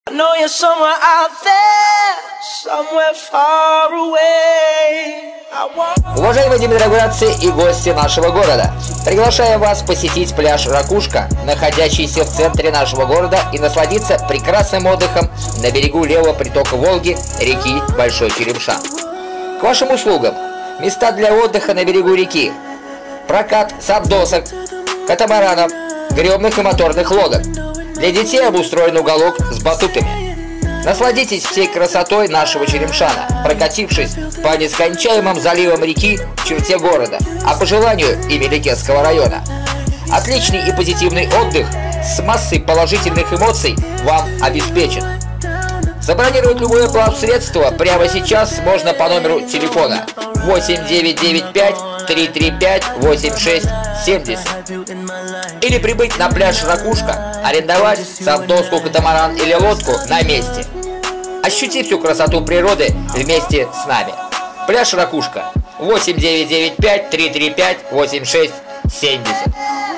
Уважаемые демироградцы и гости нашего города, приглашаем вас посетить пляж Ракушка, находящийся в центре нашего города, и насладиться прекрасным отдыхом на берегу левого притока Волги, реки Большой Черемша. К вашим услугам места для отдыха на берегу реки, прокат сабдосок, катамаранов, гребных и моторных лодок. Для детей обустроен уголок с батутами. Насладитесь всей красотой нашего Черемшана, прокатившись по нескончаемым заливам реки в черте города, а по желанию и Мелекетского района. Отличный и позитивный отдых с массой положительных эмоций вам обеспечен. Забронировать любое плавсредство прямо сейчас можно по номеру телефона 8995 335 8670 или прибыть на пляж Ракушка, арендовать сабдоску, катамаран или лодку на месте. Ощути всю красоту природы вместе с нами. Пляж Ракушка, 8995 335 8670.